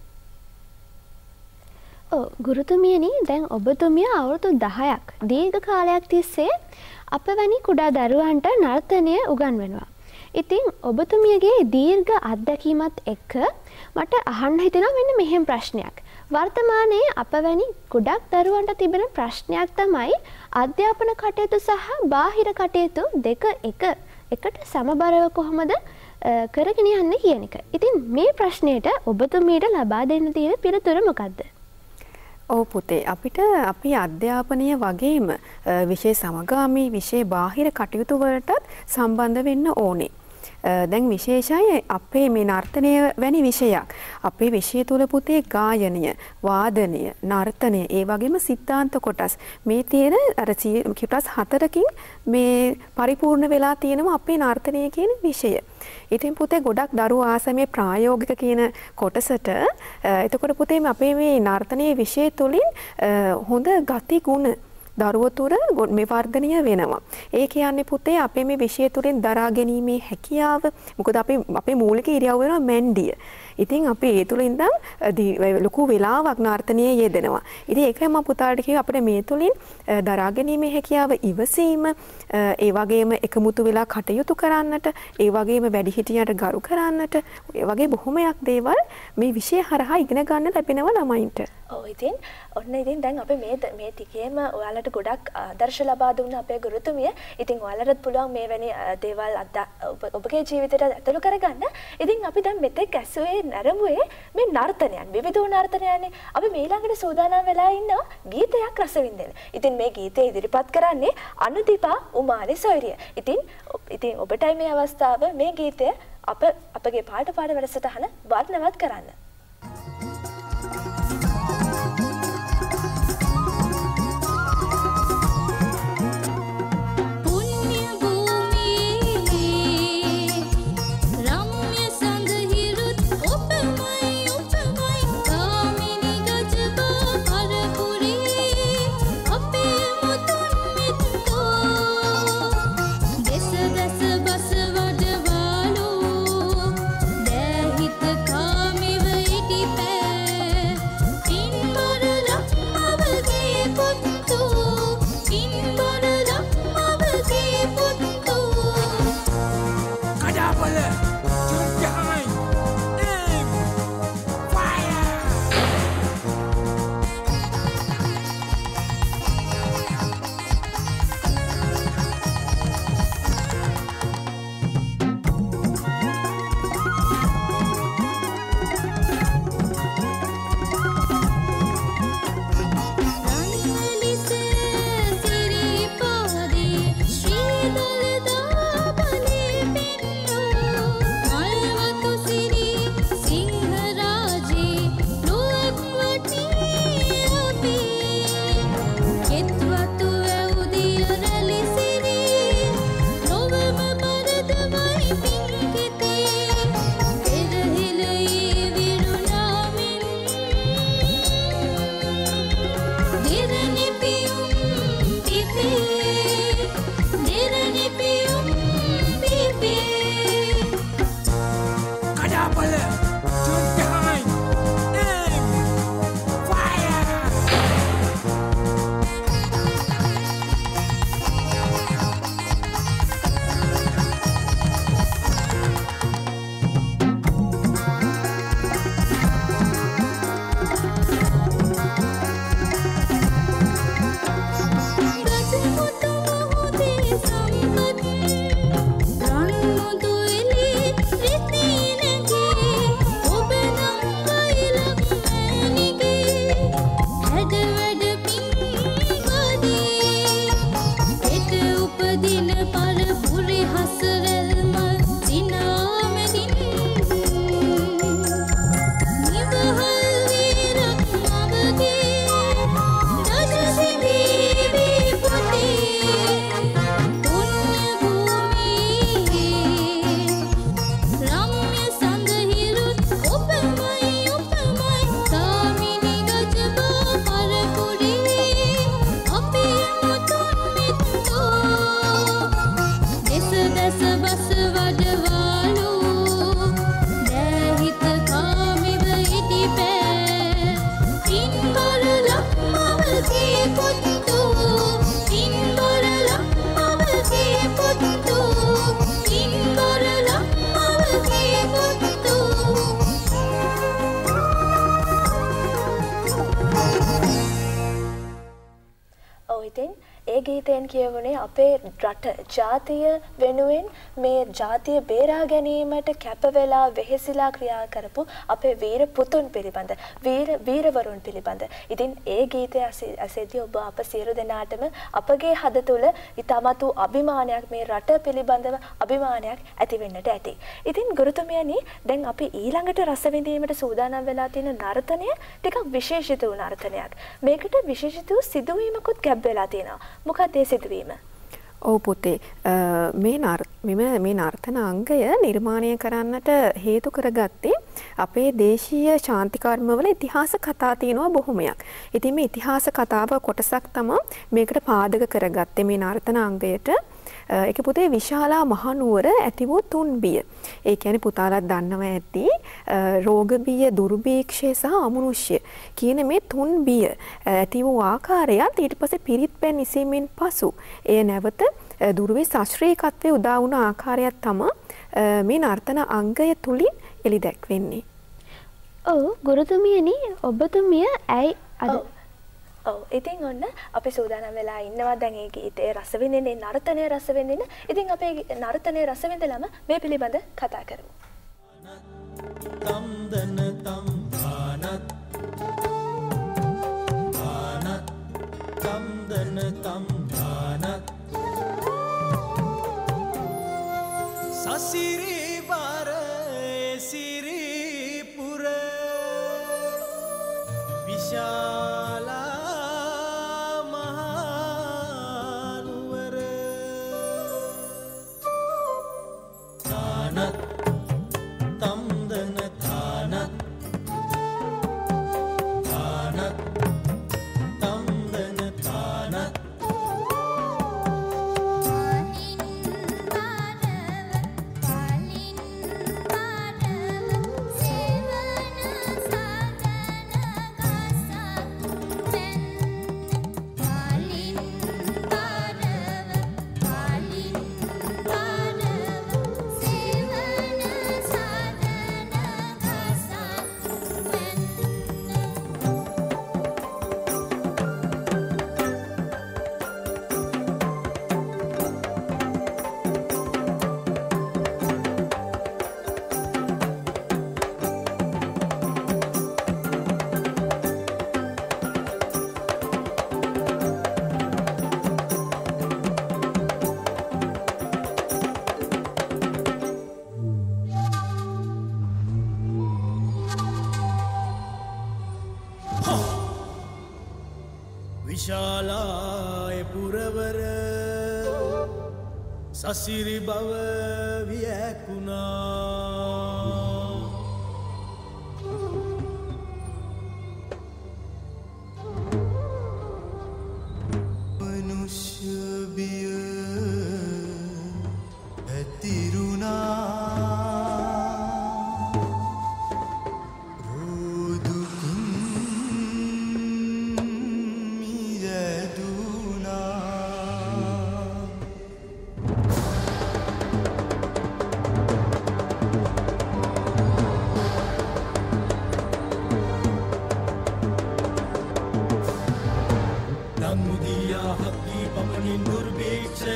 ගුරුතුමියනි දැන් ඔබතුමිය අවුරුදු 10ක් දීර්ඝ කාලයක් තිස්සේ අප වැනි කුඩා දරුවන්ට නර්තනය උගන්වනවා. ඉතින් ඔබතුමියගේ දීර්ඝ අත්දැකීමත් එක්ක මට අහන්න හිතෙනවා මෙන්න මෙහෙම ප්‍රශ්නයක්. වර්තමානයේ අප වැනි කුඩක් දරුවන්ට තිබෙන ප්‍රශ්නයක් තමයි අධ්‍යාපන කටයුතු සහ බාහිර කටයුතු දෙක එකට සමබරව කොහොමද කරගෙන යන්නේ කියන එක. ඉතින් මේ ප්‍රශ්නයට ඔබතුමියට ලබා දෙන්න තියෙන පිළිතුර මොකක්ද? ඔව් පුතේ අපිට අපි අධ්‍යාපනය වගේම විෂය සමගාමී විෂය බාහිර කටයුතු වලටත් සම්බන්ධ වෙන්න ඕනේ. දැන් විශේෂයි අපේ මේ නර්තනය වැනි විෂයක්. අපේ විෂය තුල පුතේ ගායනය, වාදනය, නර්තනය, ඒ වගේම සිද්ධාන්ත කොටස් මේ තියෙන අර කොටස් 4කින් මේ පරිපූර්ණ වෙලා තියෙනවා අපේ නර්තනය කියන විෂය. ඉතින් පුතේ ගොඩක් දරුවෝ ආස මේ ප්‍රායෝගික කියන කොටසට. එතකොට පුතේ අපේ මේ නර්තනයේ විෂය තුලින් හොඳ ගති ගුණ දරුවෝ තුර මේ වර්ධනය වෙනවා. ඒ කියන්නේ පුතේ අපේ මේ විෂය තුලින් දරා ගැනීමේ හැකියාව. මොකද අපේ මූලික ඉරියව්ව වෙනවා මැන්ඩිය. ඉතින් අපි ඒ තුලින් ඉඳන් ලොකු වෙලාවක් නර්තනයේ යෙදෙනවා. ඉතින් ඒකයි මම පුතාට කිව්වේ අපිට මේ තුලින් දරා ගැනීමේ හැකියාව, ඉවසීම, ඒ වගේම එකමුතු වෙලා කටයුතු කරන්නට, ඒ වගේම වැඩිහිටියන්ට ගරු කරන්නට, ඒ වගේ බොහොමයක් දේවල් මේ විෂය හරහා ඉගෙන ගන්න ලැබෙනවා ළමයින්ට. ඔව් ඉතින් ඔන්න ඉතින් දැන් අපි මේ ටිකේම ඔයාලට ගොඩක් ආදර්ශ ලබා දුන්න අපේ ගුරුතුමිය. ඉතින් ඔයාලටත් පුළුවන් මේ වැනි දේවල් ඔබගේ ජීවිතයට ඇතුළු කරගන්න. ඉතින් අපි දැන් මෙතෙක් ඇසුවේ නරඹුවේ මේ නර්තනයන්, විවිධ නර්තනයන්. අපි මේ ළඟට සූදානම් වෙලා ඉන්නවා ගීතයක් රස විඳින්න. ඉතින් මේ ගීතය ඉදිරිපත් කරන්නේ අනුදීපා උමාලි සොයරිය. ඉතින් ඔබටයි මේ අවස්ථාව මේ ගීතය අපගේ පාට වැඩසටහන වර්ණවත් කරන්න. Basa wada walu, dehit kami ඒ ගීතයෙන් කියවුනේ අපේ රට ජාතිය වෙනුවෙන් මේ ජාතිය බේරා ගැනීමට කැප වෙලා වෙහෙසිලා ක්‍රියා කරපු අපේ වීර පුතුන් පිළිබඳ වීරවරුන් පිළිබඳ. ඉතින් ඒ ගීතය ඇසෙද්දී ඔබ අප සියලු දෙනාටම අපගේ හද තුළ ඊටමත් වූ අභිමානයක් මේ රට පිළිබඳව අභිමානයක් ඇති වෙන්නට ඇති. ඉතින් ගුරුතුමියනි දැන් අපි ඊළඟට රස විඳීමට සූදානම් වෙලා තියෙන නර්තනය ටිකක් විශේෂිත වූ නර්තනයක්. මේකට විශේෂිත වූ සිදුවීමකුත් ගැබ් වෙලා තියෙනවා. මොකක්ද ඒ සිදුවීම? ඔව් පුතේ මේ නර්තන අංගය නිර්මාණය කරන්නට හේතු කරගත්තේ අපේ දේශීය ශාන්ති කර්මවල ඉතිහාස කතා තියෙනවා බොහොමයක්. ඉතින් මේ ඉතිහාස කතාව කොටසක් තමයි මේකට පාදක කරගත්තේ මේ නර්තන අංගයට. ඒක පුතේ විශාලා මහනුවර ඇති වූ තුන් බිය. ඒ කියන්නේ පුතාලත් දන්නවා ඇති රෝග බිය, දුර්භීක්ෂය සහ අමනුෂ්‍ය කියන මේ තුන් බිය ඇති වූ ආකාරයත් ඊට පස්සේ පිරිත් පැන් ඉසීමෙන් පසු එය නැවත දුර්වේ ශාස්ත්‍රීයත්වයේ උදා වුණ ආකාරයක් තමයි මේ නර්තන අංගය තුලින් එලි දැක්වෙන්නේ. ඔව් ගුරුතුමියනි ඔබතුමිය ඇයි අද ඔව් ඉතින් ඔන්න අපි සූදානම් වෙලා ඉන්නවා දැන් ඒ ගීතේ රස විඳින්නේ නර්තනයේ රස විඳින්න. ඉතින් අපේ නර්තනයේ රස විඳලාම මේ පිළිබඳ කතා කරමු. තම්දන තම් ආනත් ආනත් තම්දන තම් ආනත් සසිරි බර සිරිපුර විශාලා මහනුවර තානත් තම්දන තානත් තානත් තම්දන තානත් විශාලාය පුරවර සසිරි බව වියකුණා මනුෂ්‍ය බිය ඇතිරුණා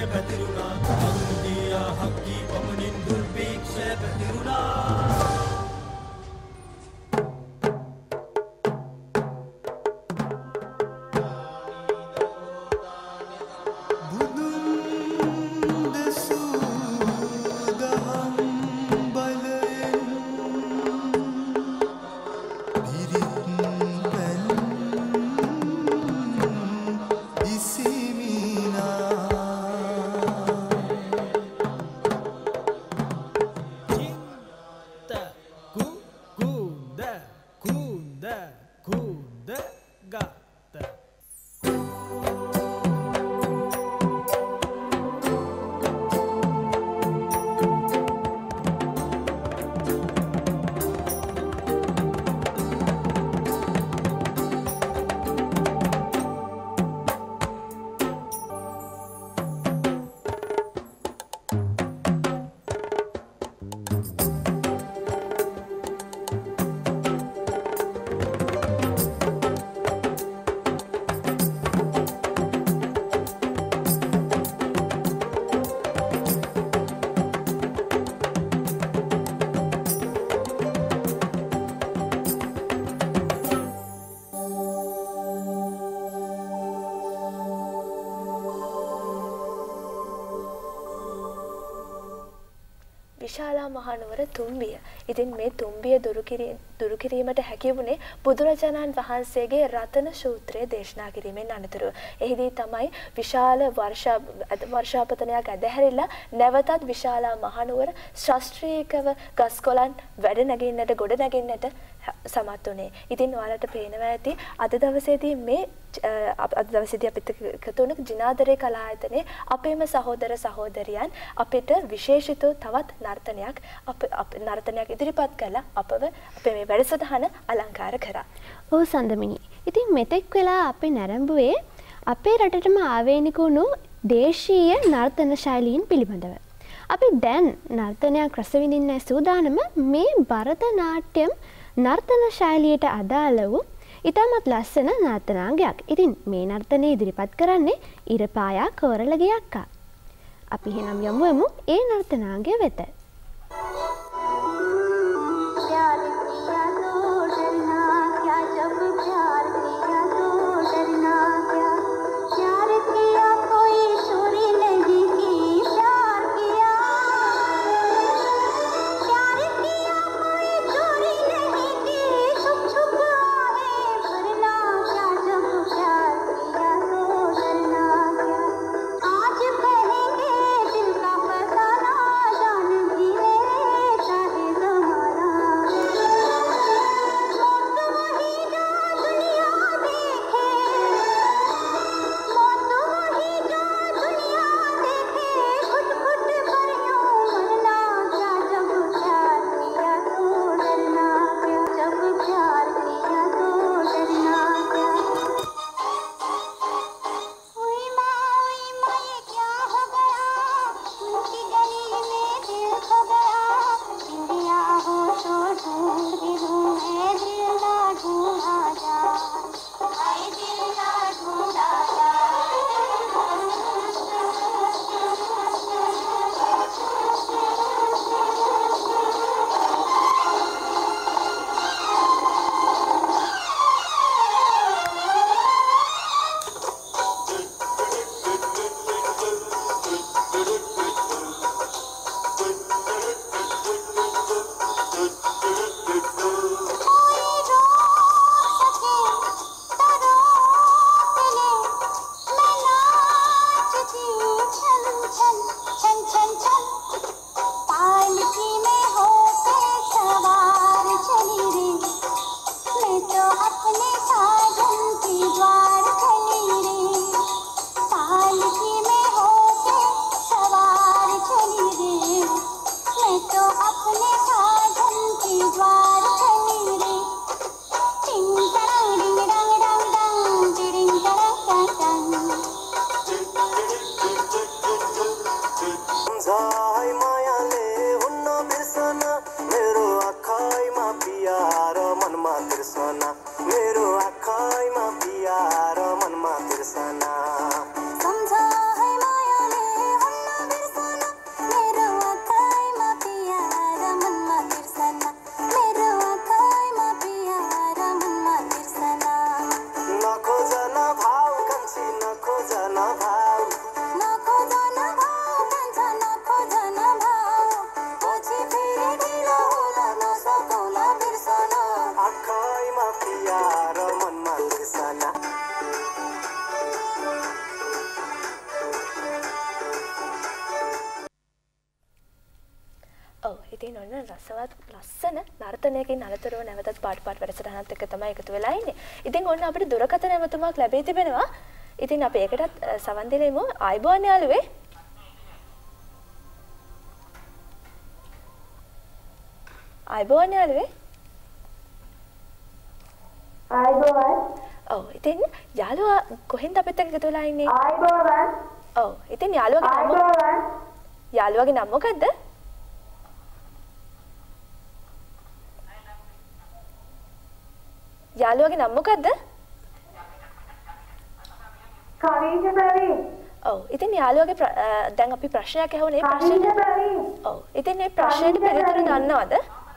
පැතිරුණා අන්තියා හක්කී පමණින් දුර්භීක්ෂය පැතිරුණා විශාලා මහනුවර තුම්බිය. ඉතින් මේ තුම්බිය දුරු කිරීමට හැකි වුණේ බුදුරජාණන් වහන්සේගේ රතන සූත්‍රය දේශනා කිරීමෙන් අනතුරුව. එහිදී තමයි විශාල වර්ෂාපතනයක් ඇදහැරිලා නැවතත් විශාලා මහනුවර ශාස්ත්‍රීයව ගස්කොළන් වැඩ නැගින්නට ගොඩ නැගින්නට සමත් වුණේ. ඉතින් ඔයාලට පේනවා ඇති අද දවසේදී මේ අද දවසේදී අපිට එකතු වුණ ජිනාදරේ කලායතනයේ අපේම සහෝදර සහෝදරියන් අපිට විශේෂිත තවත් නර්තනයක් ඉදිරිපත් කළා අපව අපේ මේ වැඩසටහන අලංකාර කරා. ඔව් සඳමිනි. ඉතින් මෙතෙක් වෙලා අපි නැරඹුවේ අපේ රටටම ආවේනික වුණු දේශීය නර්තන ශෛලීන් පිළිබඳව. අපි දැන් නර්තනයක් රස විඳින්න සූදානම මේ භරතනාට්‍යම් නර්තන ශෛලියට අදාළ වූ ඉතාමත් ලස්සන නර්තනාංගයක්. ඉතින් මේ නර්තනය ඉදිරිපත් කරන්නේ ඉරපායා කෝරළගේ අක්කා. අපි එහෙනම් යමු ඒ නර්තනාංගය වෙත. Zai ඉතින් ඔන්න රසවත් ලස්සන නර්තනයකින් අනතුරුව නැවතත් පාට වැඩසටහනත් එක්ක තමයි එකතු වෙලා ඉන්නේ. ඉතින් ඔන්න අපිට දුරකථන ඇමතුමක් ලැබී තිබෙනවා. ඉතින් අපි ඒකටත් සවන් දෙලෙමු. ආයිබෝන් යාළුවේ. ආයිබෝන් යාළුවේ. ආයිබෝවන්. ඔව් ඉතින් යාළුවා කොහෙන්ද අපිත් එක්ක එකතු වෙලා ඉන්නේ? ආයිබෝවන්. ඔව් ඉතින් යාළුවාගේ නම මොකද්ද? යාළුවාගේ නම මොකද්ද? කවිෂ ප්‍රවීන්. ඔව් ඉතින් යාළුවාගේ දැන් අපි ප්‍රශ්නයක් අහුවනේ ප්‍රශ්නේ. කවිෂ ප්‍රවීන්. ඔව් ඉතින් මේ ප්‍රශ්නෙට පිළිතුරු දන්නවද?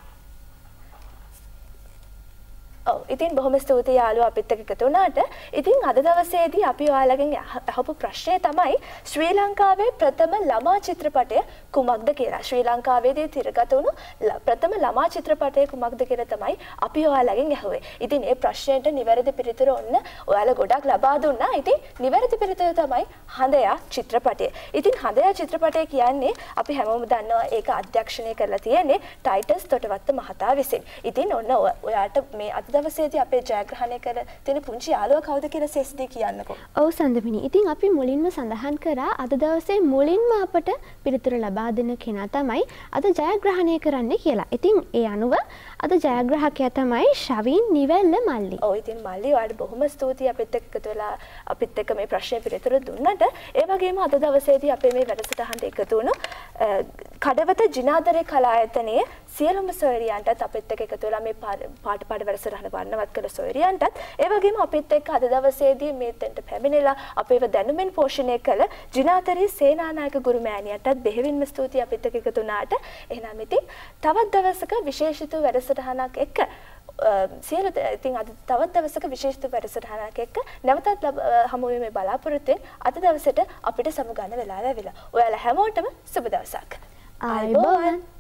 ඔව් ඉතින් බොහොම ස්තුතියි යාළුවා අපිත් එක්ක එකතු වුණාට. ඉතින් අද දවසේදී අපි ඔයාලගෙන් අහපු ප්‍රශ්නය තමයි ශ්‍රී ලංකාවේ ප්‍රථම ළමා චිත්‍රපටය කුමක්ද කියලා. ශ්‍රී ලංකාවේදී තිරගත වුණු ප්‍රථම ළමා චිත්‍රපටය කුමක්ද කියලා තමයි අපි ඔයාලගෙන් අහුවේ. ඉතින් මේ ප්‍රශ්නයට නිවැරදි පිළිතුර ඔන්න ඔයාලා ගොඩක් ලබා දුන්නා. ඉතින් නිවැරදි පිළිතුර තමයි හඳයා චිත්‍රපටය. ඉතින් හඳයා චිත්‍රපටය කියන්නේ අපි හැමෝම දන්නවා ඒක අධ්‍යක්ෂණය කරලා තියෙන්නේ ටයිටස් තොටවත්ත මහතා විසින්. ඉතින් ඔන්න ඔයාට මේ අද දවසේදී අපේ ජයග්‍රහණය කර තියෙන පුංචි යාළුවා කවුද කියලා සෙස්දී කියන්නකෝ. ඔව් සඳමිනි. ඉතින් අපි මුලින්ම සඳහන් කරා අද දවසේ මුලින්ම අපට පිළිතුර ලබා දෙන කෙනා තමයි අද ජයග්‍රහණය කරන්නේ කියලා. ඉතින් ඒ අනුව අද ජයග්‍රාහකයා තමයි ශවින් නිවැල්ල මල්ලි. ඔව් ඉතින් මල්ලි ඔයාලට බොහොම ස්තුතියි අපිත් එක්ක එකතු වෙලා අපිත් එක්ක මේ ප්‍රශ්නේ පිළිතුර දුන්නට. ඒ වගේම අද දවසේදී අපේ මේ වැඩසටහනට එකතු වුණු කඩවත ජිනාදරේ කලායතනයේ සියලුම සොයරියන්ටත් අපිත් එක්ක එකතු වෙලා මේ පාට වැඩසටහන වර්ණවත් කළ සොයරියන්ටත් ඒ වගේම අපිත් එක්ක අද දවසේදී මේතෙන්ට පැමිණිලා අපේව දැනුමින් පෝෂණය කළ ජිනාතරී සේනානායක ගුරු මෑණියටත් බෙහෙවින්ම ස්තුතියි අපිත් එක්ක එකතු වුණාට. එහෙනම් ඉතින් තවත් දවසක විශේෂිත වැඩසටහනක් එක්ක ඉතින් අද තවත් දවසක විශේෂිත වැඩසටහනක් එක්ක නැවතත් හමු වෙමේ බලාපොරොත්තුෙන් අද දවසට අපිට සමුගන්න වෙලා ලැබිලා. ඔයාලා හැමෝටම සුබ දවසක්. ආයිබෝවන්.